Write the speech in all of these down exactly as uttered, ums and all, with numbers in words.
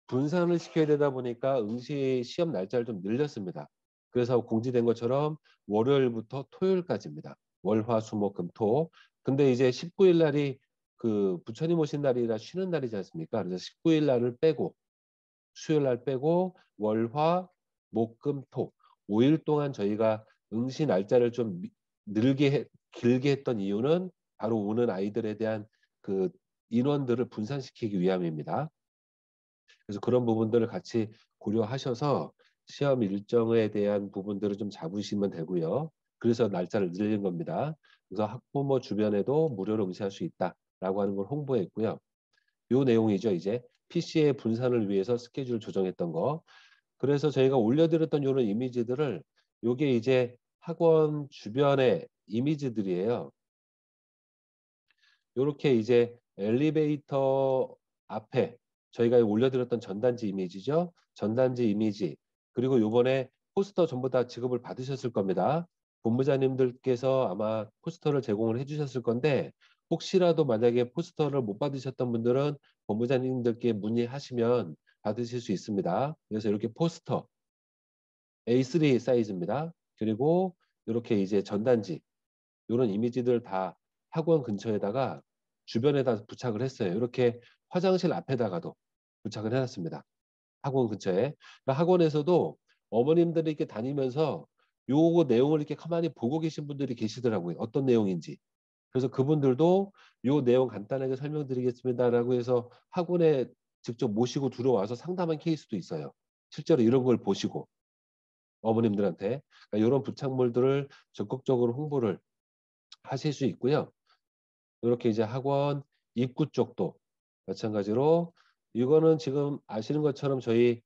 분산을 시켜야 되다 보니까 응시 시험 날짜를 좀 늘렸습니다. 그래서 공지된 것처럼 월요일부터 토요일까지입니다. 월, 화, 수, 목, 금, 토. 근데 이제 십구 일 날이 그 부처님 오신 날이라 쉬는 날이지 않습니까? 그래서 십구 일 날을 빼고 수요일 날 빼고 월, 화, 목, 금, 토. 오 일 동안 저희가 응시 날짜를 좀 미- 늘게 해- 길게 했던 이유는 바로 오는 아이들에 대한 그 인원들을 분산시키기 위함입니다. 그래서 그런 부분들을 같이 고려하셔서 시험 일정에 대한 부분들을 좀 잡으시면 되고요. 그래서 날짜를 늘린 겁니다. 그래서 학부모 주변에도 무료로 응시할 수 있다라고 하는 걸 홍보했고요. 요 내용이죠, 이제. 피씨의 분산을 위해서 스케줄 조정했던 거. 그래서 저희가 올려드렸던 이런 이미지들을 요게 이제 학원 주변의 이미지들이에요. 요렇게 이제 엘리베이터 앞에 저희가 올려드렸던 전단지 이미지죠. 전단지 이미지. 그리고 요번에 포스터 전부 다 지급을 받으셨을 겁니다. 본부장님들께서 아마 포스터를 제공을 해주셨을 건데 혹시라도 만약에 포스터를 못 받으셨던 분들은 본부장님들께 문의하시면 받으실 수 있습니다. 그래서 이렇게 포스터 에이 쓰리 사이즈입니다. 그리고 이렇게 이제 전단지 이런 이미지들 다 학원 근처에다가 주변에다 부착을 했어요. 이렇게 화장실 앞에다가도 부착을 해놨습니다. 학원 근처에. 그러니까 학원에서도 어머님들이 이렇게 다니면서 요거 내용을 이렇게 가만히 보고 계신 분들이 계시더라고요. 어떤 내용인지. 그래서 그분들도 요 내용 간단하게 설명드리겠습니다라고 해서 학원에 직접 모시고 들어와서 상담한 케이스도 있어요. 실제로 이런 걸 보시고 어머님들한테 그러니까 이런 부착물들을 적극적으로 홍보를 하실 수 있고요. 이렇게 이제 학원 입구 쪽도 마찬가지로 이거는 지금 아시는 것처럼 저희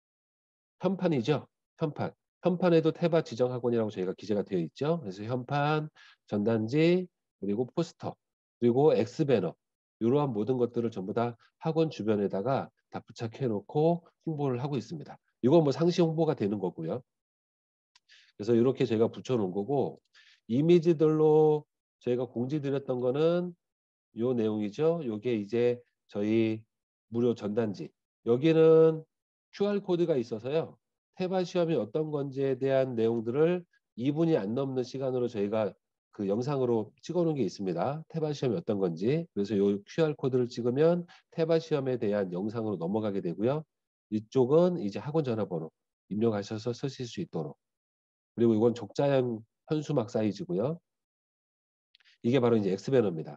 현판이죠. 현판. 현판에도 태바 지정 학원이라고 저희가 기재가 되어 있죠. 그래서 현판, 전단지, 그리고 포스터, 그리고 엑스배너 이러한 모든 것들을 전부 다 학원 주변에다가 다 부착해 놓고 홍보를 하고 있습니다. 이건 뭐 상시 홍보가 되는 거고요. 그래서 이렇게 제가 붙여놓은 거고 이미지들로 저희가 공지 드렸던 거는 요 내용이죠. 요게 이제 저희 무료 전단지. 여기는 큐알 코드가 있어서요. 태반 시험이 어떤 건지에 대한 내용들을 이 분이 안 넘는 시간으로 저희가 그 영상으로 찍어 놓은 게 있습니다. 태반 시험이 어떤 건지. 그래서 요 큐알 코드를 찍으면 태반 시험에 대한 영상으로 넘어가게 되고요. 이쪽은 이제 학원 전화번호 입력하셔서 쓰실 수 있도록. 그리고 이건 족자형 현수막 사이즈고요. 이게 바로 이제 엑스배너입니다.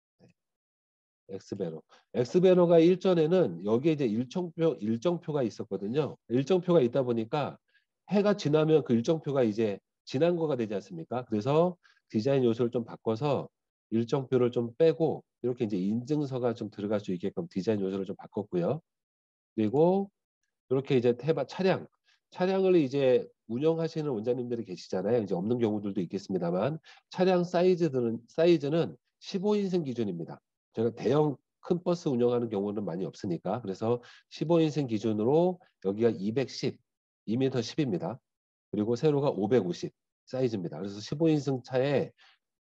엑스배너. 엑스배너가 일전에는 여기에 이제 일정표, 일정표가 있었거든요. 일정표가 있다 보니까 해가 지나면 그 일정표가 이제 지난 거가 되지 않습니까? 그래서 디자인 요소를 좀 바꿔서 일정표를 좀 빼고 이렇게 이제 인증서가 좀 들어갈 수 있게끔 디자인 요소를 좀 바꿨고요. 그리고 이렇게 이제 태바 차량, 차량을 이제 운영하시는 원장님들이 계시잖아요. 이제 없는 경우들도 있겠습니다만 차량 사이즈들은 사이즈는 십오 인승 기준입니다. 제가 대형 큰 버스 운영하는 경우는 많이 없으니까 그래서 십오 인승 기준으로 여기가 이백십, 이 미터 십입니다. 그리고 세로가 오백오십 사이즈입니다. 그래서 십오 인승 차에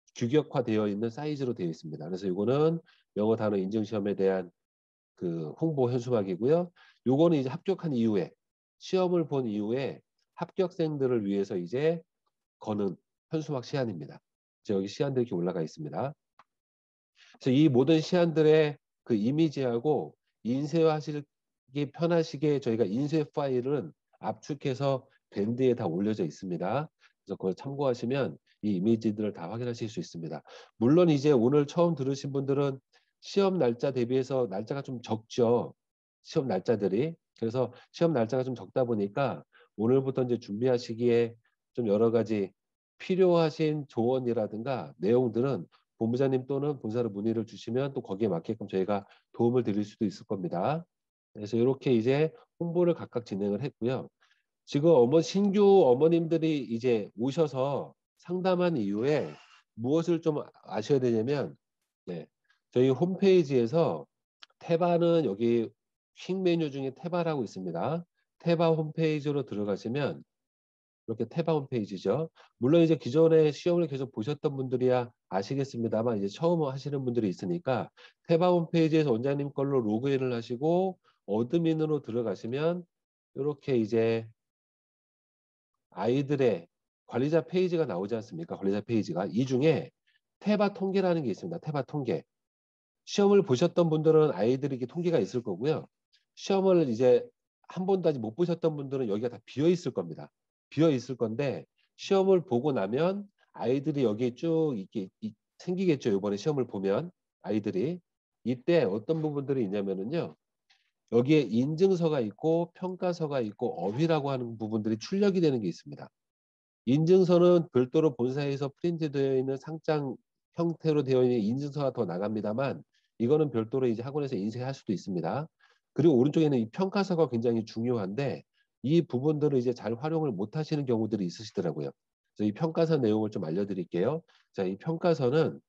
규격화되어 있는 사이즈로 되어 있습니다. 그래서 이거는 영어 단어 인증 시험에 대한 그 홍보 현수막이고요. 요거는 이제 합격한 이후에 시험을 본 이후에 합격생들을 위해서 이제 거는 현수막 시안입니다. 여기 시안들이 이렇게 올라가 있습니다. 그래서 이 모든 시안들의 그 이미지하고 인쇄하시기 편하시게 저희가 인쇄 파일은 압축해서 밴드에 다 올려져 있습니다. 그래서 그걸 참고하시면 이 이미지들을 다 확인하실 수 있습니다. 물론 이제 오늘 처음 들으신 분들은 시험 날짜 대비해서 날짜가 좀 적죠. 시험 날짜들이. 그래서 시험 날짜가 좀 적다 보니까 오늘부터 이제 준비하시기에 좀 여러 가지 필요하신 조언이라든가 내용들은 본부장님 또는 본사로 문의를 주시면 또 거기에 맞게끔 저희가 도움을 드릴 수도 있을 겁니다. 그래서 이렇게 이제 홍보를 각각 진행을 했고요. 지금 어머 신규 어머님들이 이제 오셔서 상담한 이후에 무엇을 좀 아셔야 되냐면 네, 저희 홈페이지에서 태바는 여기 퀵 메뉴 중에 태바라고 있습니다. 태바 홈페이지로 들어가시면 이렇게 태바 홈페이지죠. 물론 이제 기존에 시험을 계속 보셨던 분들이야 아시겠습니다만 이제 처음 하시는 분들이 있으니까 태바 홈페이지에서 원장님 걸로 로그인을 하시고 어드민으로 들어가시면 이렇게 이제 아이들의 관리자 페이지가 나오지 않습니까? 관리자 페이지가. 이 중에 태바 통계라는 게 있습니다. 태바 통계. 시험을 보셨던 분들은 아이들이 이게 통계가 있을 거고요. 시험을 이제 한 번도 아직 못 보셨던 분들은 여기가 다 비어 있을 겁니다. 비어 있을 건데 시험을 보고 나면 아이들이 여기에 쭉 이렇게 이- 생기겠죠. 이번에 시험을 보면 아이들이 이때 어떤 부분들이 있냐면은요. 여기에 인증서가 있고 평가서가 있고 어휘라고 하는 부분들이 출력이 되는 게 있습니다. 인증서는 별도로 본사에서 프린트되어 있는 상장 형태로 되어 있는 인증서가 더 나갑니다만 이거는 별도로 이제 학원에서 인쇄할 수도 있습니다. 그리고 오른쪽에는 이 평가서가 굉장히 중요한데 이 부분들을 이제 잘 활용을 못 하시는 경우들이 있으시더라고요. 그래서 이 평가서 내용을 좀 알려드릴게요. 자, 이 평가서는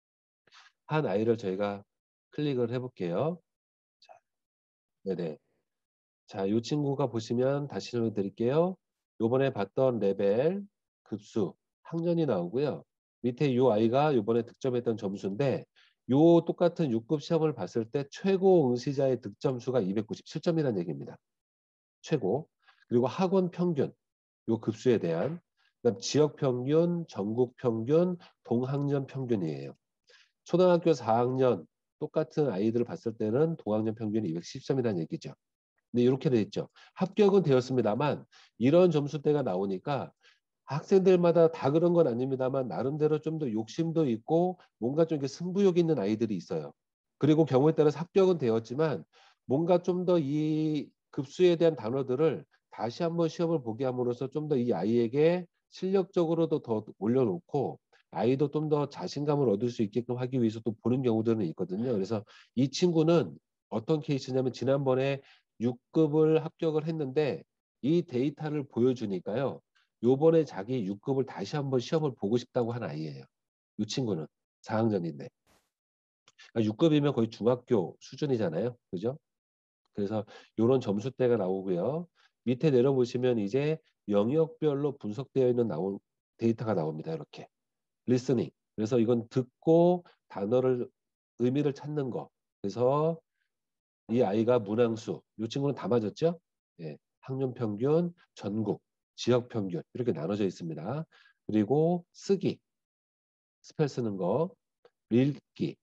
한 아이를 저희가 클릭을 해볼게요. 자, 네네. 자, 이 친구가 보시면 다시 설명드릴게요. 요번에 봤던 레벨, 급수, 학년이 나오고요. 밑에 이 아이가 요번에 득점했던 점수인데 요 똑같은 육 급 시험을 봤을 때 최고 응시자의 득점수가 이백구십칠 점이라는 얘기입니다. 최고. 그리고 학원 평균, 요 급수에 대한 그다음 지역 평균, 전국 평균, 동학년 평균이에요. 초등학교 사 학년 똑같은 아이들을 봤을 때는 동학년 평균이 이백십 점이라는 얘기죠. 네, 이렇게 돼 있죠. 합격은 되었습니다만 이런 점수대가 나오니까 학생들마다 다 그런 건 아닙니다만 나름대로 좀 더 욕심도 있고 뭔가 좀 이렇게 승부욕 있는 아이들이 있어요. 그리고 경우에 따라서 합격은 되었지만 뭔가 좀 더 이 급수에 대한 단어들을 다시 한번 시험을 보게 함으로써 좀 더 이 아이에게 실력적으로도 더 올려놓고 아이도 좀 더 자신감을 얻을 수 있게끔 하기 위해서 또 보는 경우들은 있거든요. 그래서 이 친구는 어떤 케이스냐면 지난번에 육 급을 합격을 했는데 이 데이터를 보여주니까요. 요번에 자기 육 급을 다시 한번 시험을 보고 싶다고 한 아이예요. 이 친구는 사 학년인데. 그러니까 육 급이면 거의 중학교 수준이잖아요. 그죠? 그래서 이런 점수대가 나오고요. 밑에 내려보시면 이제 영역별로 분석되어 있는 나온 데이터가 나옵니다. 이렇게. 리스닝. 그래서 이건 듣고 단어를 의미를 찾는 거. 그래서 이 아이가 문항수. 이 친구는 다 맞았죠? 예. 학년 평균, 전국, 지역 평균 이렇게 나눠져 있습니다. 그리고 쓰기, 스펠 쓰는 거, 읽기,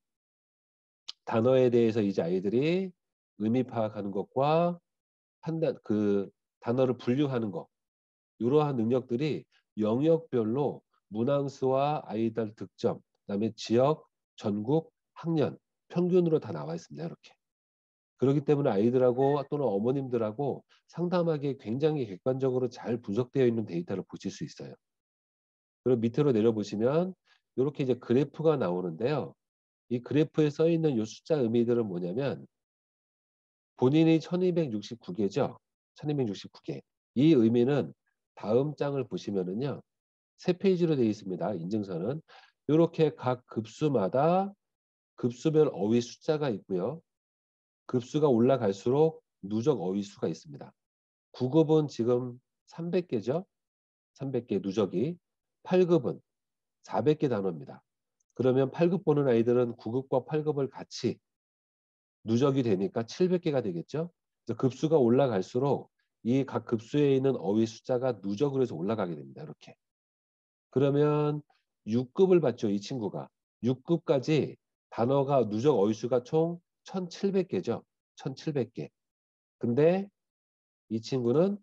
단어에 대해서 이제 아이들이 의미 파악하는 것과 판단, 그 단어를 분류하는 것, 이러한 능력들이 영역별로 문항수와 아이들 득점, 그다음에 지역, 전국, 학년, 평균으로 다 나와 있습니다. 이렇게. 그렇기 때문에 아이들하고 또는 어머님들하고 상담하기에 굉장히 객관적으로 잘 분석되어 있는 데이터를 보실 수 있어요. 그리고 밑으로 내려보시면 이렇게 이제 그래프가 나오는데요. 이 그래프에 써 있는 이 숫자 의미들은 뭐냐면 본인이 천이백육십구 개죠. 천이백육십구 개. 이 의미는 다음 장을 보시면은요. 세 페이지로 되어 있습니다. 인증서는. 이렇게 각 급수마다 급수별 어휘 숫자가 있고요. 급수가 올라갈수록 누적 어휘 수가 있습니다. 구 급은 지금 삼백 개죠. 삼백 개 누적이. 팔 급은 사백 개 단어입니다. 그러면 팔 급 보는 아이들은 구 급과 팔 급을 같이 누적이 되니까 칠백 개가 되겠죠. 그래서 급수가 올라갈수록 이 각 급수에 있는 어휘 숫자가 누적을 해서 올라가게 됩니다. 이렇게. 그러면 육 급을 받죠. 이 친구가. 육 급까지 단어가 누적 어휘 수가 총 천칠백 개죠. 천칠백 개. 근데 이 친구는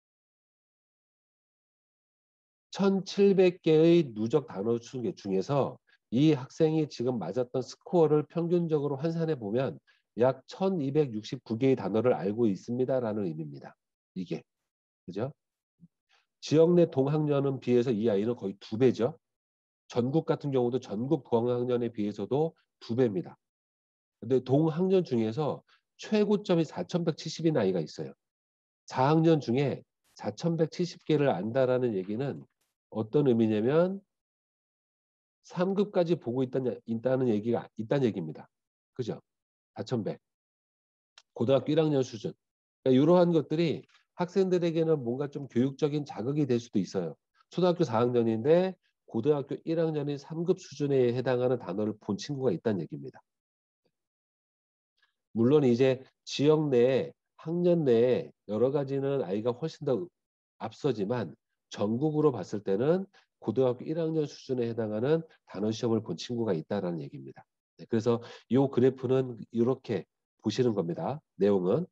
천칠백 개의 누적 단어 수 중에서 이 학생이 지금 맞았던 스코어를 평균적으로 환산해 보면 약 천이백육십구 개의 단어를 알고 있습니다라는 의미입니다. 이게. 그죠? 지역 내 동학년은 비해서 이 아이는 거의 두 배죠. 전국 같은 경우도 전국 동학년에 비해서도 두 배입니다. 근데 동학년 중에서 최고점이 사천백칠십인 아이가 있어요. 사 학년 중에 사천백칠십 개를 안다라는 얘기는 어떤 의미냐면 삼 급까지 보고 있다는, 있다는 얘기가 있다는 얘기입니다. 그죠? 사천백. 고등학교 일 학년 수준. 그러니까 이러한 것들이 학생들에게는 뭔가 좀 교육적인 자극이 될 수도 있어요. 초등학교 사 학년인데 고등학교 일 학년이 삼 급 수준에 해당하는 단어를 본 친구가 있다는 얘기입니다. 물론 이제 지역 내에 학년 내에 여러 가지는 아이가 훨씬 더 앞서지만 전국으로 봤을 때는 고등학교 일 학년 수준에 해당하는 단어 시험을 본 친구가 있다라는 얘기입니다. 네, 그래서 이 그래프는 이렇게 보시는 겁니다. 내용은.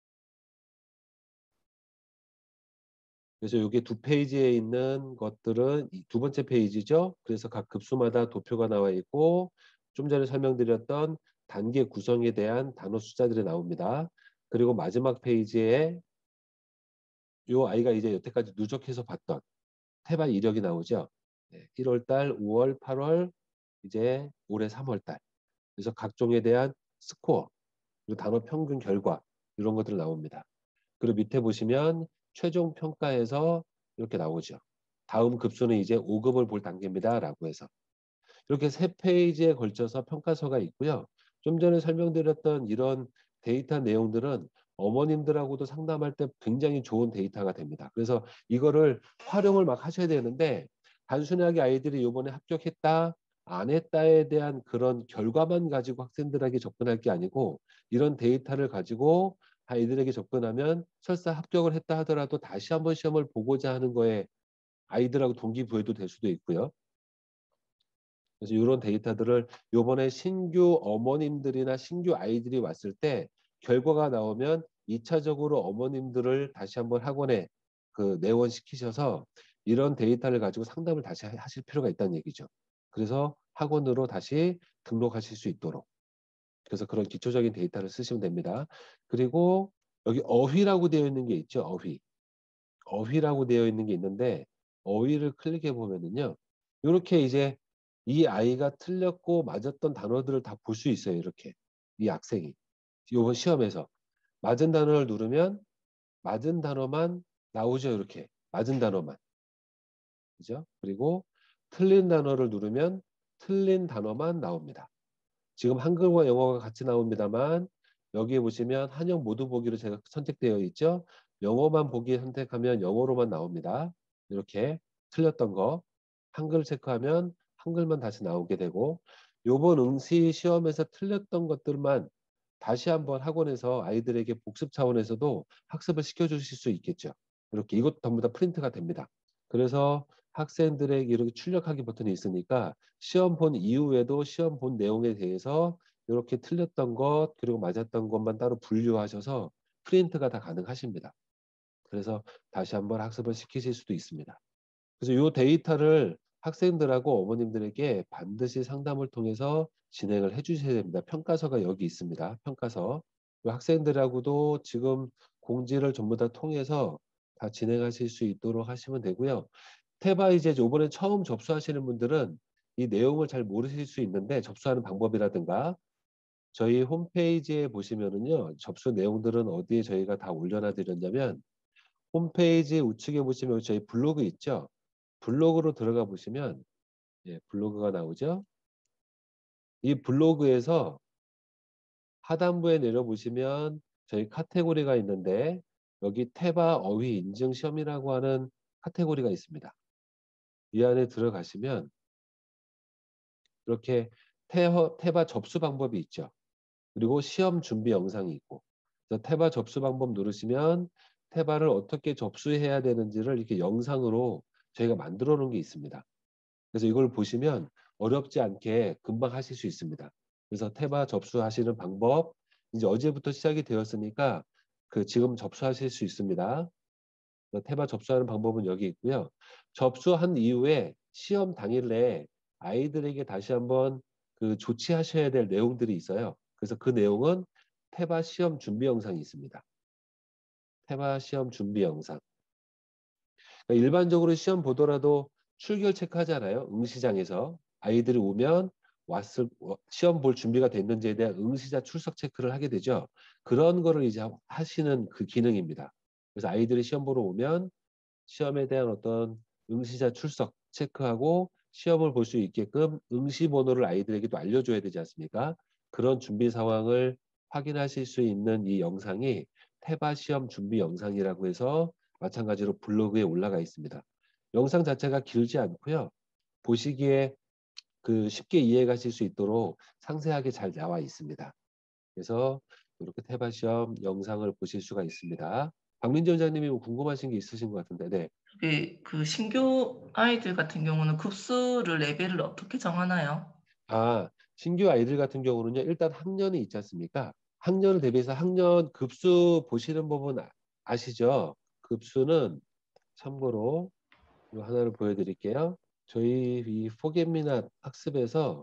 그래서 이게 두 페이지에 있는 것들은 이 두 번째 페이지죠. 그래서 각 급수마다 도표가 나와 있고 좀 전에 설명드렸던 단계 구성에 대한 단어 숫자들이 나옵니다. 그리고 마지막 페이지에 이 아이가 이제 여태까지 누적해서 봤던 태반 이력이 나오죠. 네, 일월 달, 오월, 팔월, 이제 올해 삼월 달. 그래서 각종에 대한 스코어, 그리고 단어 평균 결과 이런 것들 나옵니다. 그리고 밑에 보시면 최종 평가에서 이렇게 나오죠. 다음 급수는 이제 오 급을 볼 단계입니다. 라고 해서. 이렇게 세 페이지에 걸쳐서 평가서가 있고요. 좀 전에 설명드렸던 이런 데이터 내용들은 어머님들하고도 상담할 때 굉장히 좋은 데이터가 됩니다. 그래서 이거를 활용을 막 하셔야 되는데 단순하게 아이들이 이번에 합격했다, 안 했다에 대한 그런 결과만 가지고 학생들에게 접근할 게 아니고 이런 데이터를 가지고 아이들에게 접근하면 설사 합격을 했다 하더라도 다시 한번 시험을 보고자 하는 거에 아이들하고 동기부여도 될 수도 있고요. 그래서 이런 데이터들을 요번에 신규 어머님들이나 신규 아이들이 왔을 때 결과가 나오면 이 차적으로 어머님들을 다시 한번 학원에 그 내원시키셔서 이런 데이터를 가지고 상담을 다시 하실 필요가 있다는 얘기죠. 그래서 학원으로 다시 등록하실 수 있도록. 그래서 그런 기초적인 데이터를 쓰시면 됩니다. 그리고 여기 어휘라고 되어 있는 게 있죠. 어휘. 어휘라고 되어 있는 게 있는데 어휘를 클릭해 보면은요. 이렇게 이제 이 아이가 틀렸고 맞았던 단어들을 다 볼 수 있어요. 이렇게. 이 학생이. 이번 시험에서. 맞은 단어를 누르면 맞은 단어만 나오죠. 이렇게. 맞은 단어만. 그죠? 그리고 틀린 단어를 누르면 틀린 단어만 나옵니다. 지금 한글과 영어가 같이 나옵니다만 여기에 보시면 한영 모두 보기로 제가 선택되어 있죠. 영어만 보기 선택하면 영어로만 나옵니다. 이렇게 틀렸던 거 한글 체크하면 한글만 다시 나오게 되고 요번 응시 시험에서 틀렸던 것들만 다시 한번 학원에서 아이들에게 복습 차원에서도 학습을 시켜주실 수 있겠죠. 이렇게 이것도 전부 다 프린트가 됩니다. 그래서 학생들에게 이렇게 출력하기 버튼이 있으니까 시험 본 이후에도 시험 본 내용에 대해서 이렇게 틀렸던 것 그리고 맞았던 것만 따로 분류하셔서 프린트가 다 가능하십니다. 그래서 다시 한번 학습을 시키실 수도 있습니다. 그래서 이 데이터를 학생들하고 어머님들에게 반드시 상담을 통해서 진행을 해 주셔야 됩니다. 평가서가 여기 있습니다. 평가서. 학생들하고도 지금 공지를 전부 다 통해서 다 진행하실 수 있도록 하시면 되고요. 테바 이제 이번에 처음 접수하시는 분들은 이 내용을 잘 모르실 수 있는데 접수하는 방법이라든가 저희 홈페이지에 보시면은요. 접수 내용들은 어디에 저희가 다 올려놔 드렸냐면 홈페이지 우측에 보시면 저희 블로그 있죠. 블로그로 들어가 보시면 예, 블로그가 나오죠. 이 블로그에서 하단부에 내려보시면 저희 카테고리가 있는데 여기 테바 어휘 인증 시험이라고 하는 카테고리가 있습니다. 이 안에 들어가시면 이렇게 테허, 테바 접수 방법이 있죠. 그리고 시험 준비 영상이 있고 그래서 테바 접수 방법 누르시면 테바를 어떻게 접수해야 되는지를 이렇게 영상으로 저희가 만들어 놓은 게 있습니다. 그래서 이걸 보시면 어렵지 않게 금방 하실 수 있습니다. 그래서 테바 접수하시는 방법 이제 어제부터 시작이 되었으니까 그 지금 접수하실 수 있습니다. 테바 접수하는 방법은 여기 있고요. 접수한 이후에 시험 당일 내에 아이들에게 다시 한번 그 조치하셔야 될 내용들이 있어요. 그래서 그 내용은 테바 시험 준비 영상이 있습니다. 테바 시험 준비 영상. 그러니까 일반적으로 시험 보더라도 출결 체크하잖아요. 응시장에서. 아이들이 오면 왔을 시험 볼 준비가 됐는지에 대한 응시자 출석 체크를 하게 되죠. 그런 거를 이제 하시는 그 기능입니다. 그래서 아이들이 시험 보러 오면 시험에 대한 어떤 응시자 출석 체크하고 시험을 볼 수 있게끔 응시 번호를 아이들에게도 알려줘야 되지 않습니까? 그런 준비 상황을 확인하실 수 있는 이 영상이 테바 시험 준비 영상이라고 해서 마찬가지로 블로그에 올라가 있습니다. 영상 자체가 길지 않고요. 보시기에 그 쉽게 이해하실 수 있도록 상세하게 잘 나와 있습니다. 그래서 이렇게 태바 시험 영상을 보실 수가 있습니다. 박민지 원장님이 뭐 궁금하신 게 있으신 것 같은데, 네. 그게 그 신규 아이들 같은 경우는 급수를 레벨을 어떻게 정하나요? 아, 신규 아이들 같은 경우는요, 일단 학년이 있지 않습니까? 학년을 대비해서 학년 급수 보시는 법은 아- 아시죠? 급수는 참고로 이 하나를 보여드릴게요. 저희 이 포겟미나 학습에서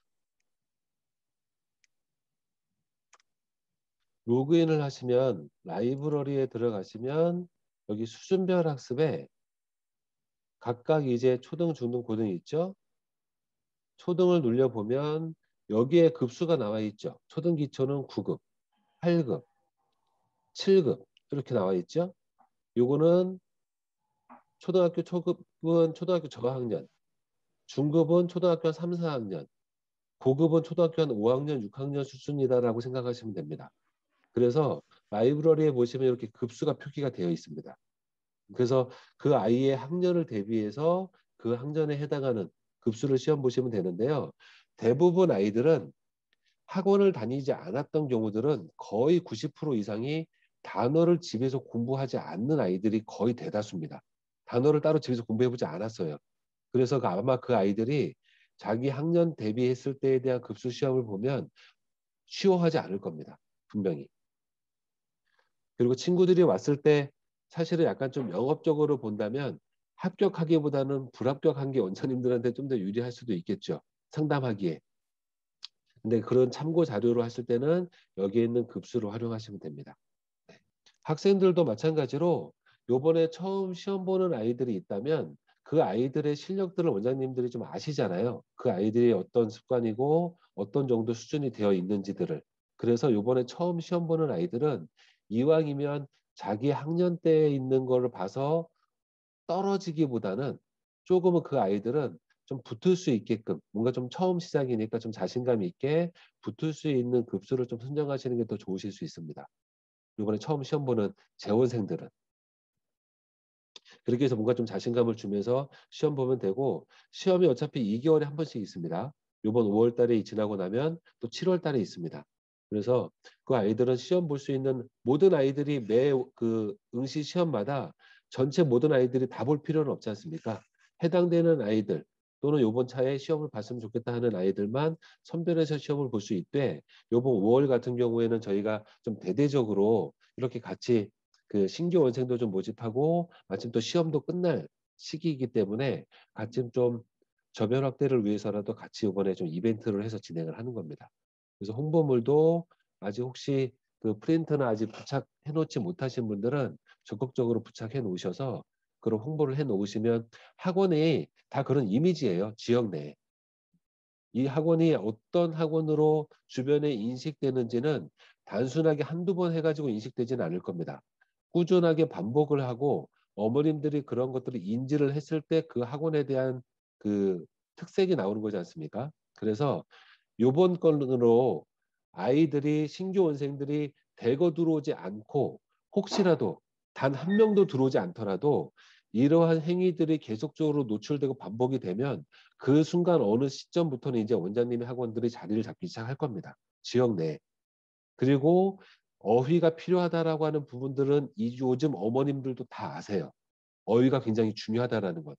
로그인을 하시면 라이브러리에 들어가시면 여기 수준별 학습에 각각 이제 초등, 중등, 고등이 있죠? 초등을 눌려보면 여기에 급수가 나와 있죠. 초등 기초는 구 급, 팔 급, 칠 급 이렇게 나와 있죠. 요거는 초등학교 초급은 초등학교 저학년, 중급은 초등학교 한 삼, 사 학년, 고급은 초등학교 한 오 학년, 육 학년 수준이다라고 생각하시면 됩니다. 그래서 라이브러리에 보시면 이렇게 급수가 표기가 되어 있습니다. 그래서 그 아이의 학년을 대비해서 그 학년에 해당하는 급수를 시험 보시면 되는데요. 대부분 아이들은 학원을 다니지 않았던 경우들은 거의 구십 퍼센트 이상이 단어를 집에서 공부하지 않는 아이들이 거의 대다수입니다. 단어를 따로 집에서 공부해보지 않았어요. 그래서 그 아마 그 아이들이 자기 학년 대비했을 때에 대한 급수 시험을 보면 쉬워하지 않을 겁니다. 분명히. 그리고 친구들이 왔을 때 사실은 약간 좀 영업적으로 본다면 합격하기보다는 불합격한 게 원장님들한테 좀 더 유리할 수도 있겠죠. 상담하기에. 근데 그런 참고 자료로 하실 때는 여기에 있는 급수를 활용하시면 됩니다. 학생들도 마찬가지로 요번에 처음 시험 보는 아이들이 있다면 그 아이들의 실력들을 원장님들이 좀 아시잖아요. 그 아이들이 어떤 습관이고 어떤 정도 수준이 되어 있는지들을. 그래서 요번에 처음 시험 보는 아이들은 이왕이면 자기 학년 때에 있는 거를 봐서 떨어지기보다는 조금은 그 아이들은 좀 붙을 수 있게끔 뭔가 좀 처음 시작이니까 좀 자신감 있게 붙을 수 있는 급수를 좀 선정하시는 게 더 좋으실 수 있습니다. 이번에 처음 시험 보는 재원생들은 그렇게 해서 뭔가 좀 자신감을 주면서 시험 보면 되고 시험이 어차피 이 개월에 한 번씩 있습니다. 이번 오월 달에 지나고 나면 또 칠월 달에 있습니다. 그래서 그 아이들은 시험 볼 수 있는 모든 아이들이 매 그 응시 시험마다 전체 모든 아이들이 다 볼 필요는 없지 않습니까? 해당되는 아이들 또는 요번 차에 시험을 봤으면 좋겠다 하는 아이들만 선별해서 시험을 볼 수 있되 요번 오월 같은 경우에는 저희가 좀 대대적으로 이렇게 같이 그 신규 원생도 좀 모집하고 마침 또 시험도 끝날 시기이기 때문에 같이 좀 저변 확대를 위해서라도 같이 이번에 좀 이벤트를 해서 진행을 하는 겁니다. 그래서 홍보물도 아직 혹시 그 프린트나 아직 부착해 놓지 못하신 분들은 적극적으로 부착해 놓으셔서 그런 홍보를 해 놓으시면 학원이 다 그런 이미지예요. 지역 내에. 이 학원이 어떤 학원으로 주변에 인식되는지는 단순하게 한두 번 해가지고 인식되지는 않을 겁니다. 꾸준하게 반복을 하고 어머님들이 그런 것들을 인지를 했을 때 그 학원에 대한 그 특색이 나오는 거지 않습니까? 그래서 요번 건으로 아이들이 신규 원생들이 대거 들어오지 않고 혹시라도 단 한 명도 들어오지 않더라도 이러한 행위들이 계속적으로 노출되고 반복이 되면 그 순간 어느 시점부터는 이제 원장님의 학원들이 자리를 잡기 시작할 겁니다. 지역 내에. 그리고 어휘가 필요하다라고 하는 부분들은 이 요즘 어머님들도 다 아세요. 어휘가 굉장히 중요하다라는 것.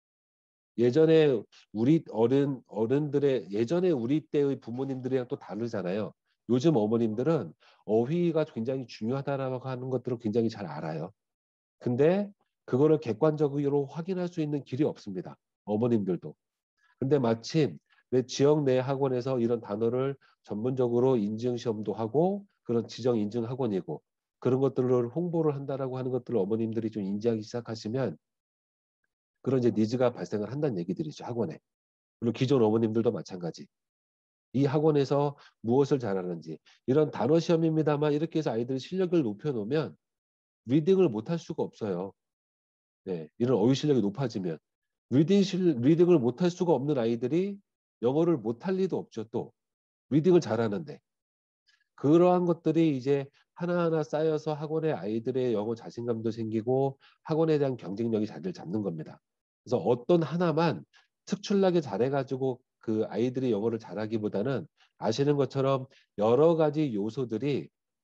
예전에 우리 어른 어른들의 예전에 우리 때의 부모님들이랑 또 다르잖아요. 요즘 어머님들은 어휘가 굉장히 중요하다라고 하는 것들을 굉장히 잘 알아요. 근데 그거를 객관적으로 확인할 수 있는 길이 없습니다. 어머님들도. 근데 마침 내 지역 내 학원에서 이런 단어를 전문적으로 인증 시험도 하고 그런 지정 인증 학원이고 그런 것들을 홍보를 한다라고 하는 것들을 어머님들이 좀 인지하기 시작하시면 그런 이제 니즈가 발생을 한다는 얘기들이죠, 학원에. 그리고 기존 어머님들도 마찬가지. 이 학원에서 무엇을 잘하는지 이런 단어 시험입니다만 이렇게 해서 아이들이 실력을 높여놓으면 리딩을 못할 수가 없어요. 네, 이런 어휘 실력이 높아지면 리딩 실, 리딩을 못할 수가 없는 아이들이 영어를 못할 리도 없죠. 또 리딩을 잘하는데 그러한 것들이 이제 하나하나 쌓여서 학원의 아이들의 영어 자신감도 생기고 학원에 대한 경쟁력이 자리를 잡는 겁니다. 그래서 어떤 하나만 특출나게 잘해가지고 그 아이들이 영어를 잘하기보다는 아시는 것처럼 여러 가지 요소들이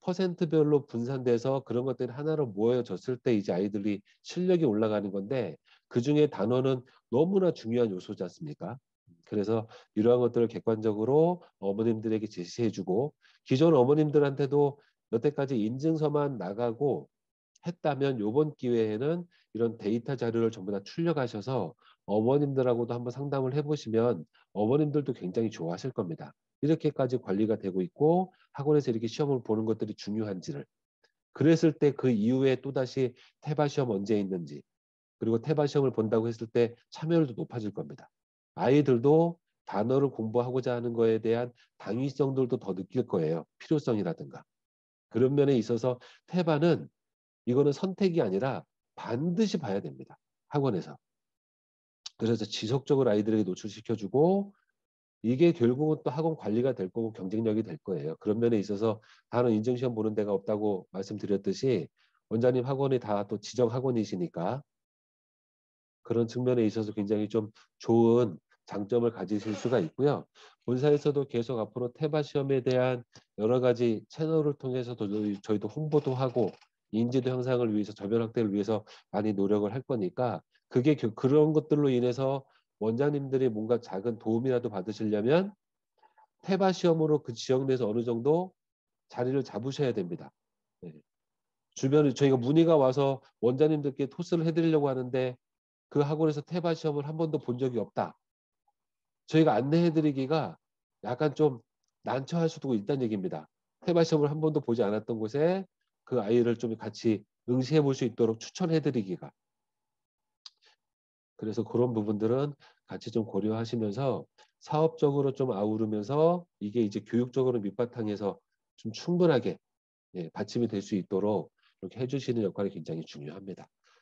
퍼센트별로 분산돼서 그런 것들이 하나로 모여졌을 때 이제 아이들이 실력이 올라가는 건데 그중에 단어는 너무나 중요한 요소지 않습니까? 그래서 이러한 것들을 객관적으로 어머님들에게 제시해주고 기존 어머님들한테도 여태까지 인증서만 나가고 했다면 요번 기회에는 이런 데이터 자료를 전부 다 출력하셔서 어머님들하고도 한번 상담을 해보시면 어머님들도 굉장히 좋아하실 겁니다. 이렇게까지 관리가 되고 있고 학원에서 이렇게 시험을 보는 것들이 중요한지를. 그랬을 때 그 이후에 또다시 태바 시험 언제 있는지 그리고 태바 시험을 본다고 했을 때 참여율도 높아질 겁니다. 아이들도 단어를 공부하고자 하는 거에 대한 당위성들도 더 느낄 거예요. 필요성이라든가. 그런 면에 있어서 태바는 이거는 선택이 아니라 반드시 봐야 됩니다. 학원에서. 그래서 지속적으로 아이들에게 노출시켜주고 이게 결국은 또 학원 관리가 될 거고 경쟁력이 될 거예요. 그런 면에 있어서 다른 인증시험 보는 데가 없다고 말씀드렸듯이 원장님 학원이 다 또 지정 학원이시니까 그런 측면에 있어서 굉장히 좀 좋은 장점을 가지실 수가 있고요. 본사에서도 계속 앞으로 태바 시험에 대한 여러 가지 채널을 통해서도 저희- 저희도 홍보도 하고 인지도 향상을 위해서 저변 확대를 위해서 많이 노력을 할 거니까 그게 겨- 그런 것들로 인해서 원장님들이 뭔가 작은 도움이라도 받으시려면 태바 시험으로 그 지역 내에서 어느 정도 자리를 잡으셔야 됩니다. 네. 주변에 저희가 문의가 와서 원장님들께 토스를 해드리려고 하는데 그 학원에서 태바 시험을 한 번도 본 적이 없다. 저희가 안내해드리기가 약간 좀 난처할 수도 있다는 얘기입니다. 태바 시험을 한 번도 보지 않았던 곳에 그 아이를 좀 같이 응시해 볼 수 있도록 추천해드리기가. 그래서 그런 부분들은 같이 좀 고려하시면서 사업적으로 좀 아우르면서 이게 이제 교육적으로 밑바탕에서 좀 충분하게 예, 받침이 될 수 있도록 이렇게 해주시는 역할이 굉장히 중요합니다.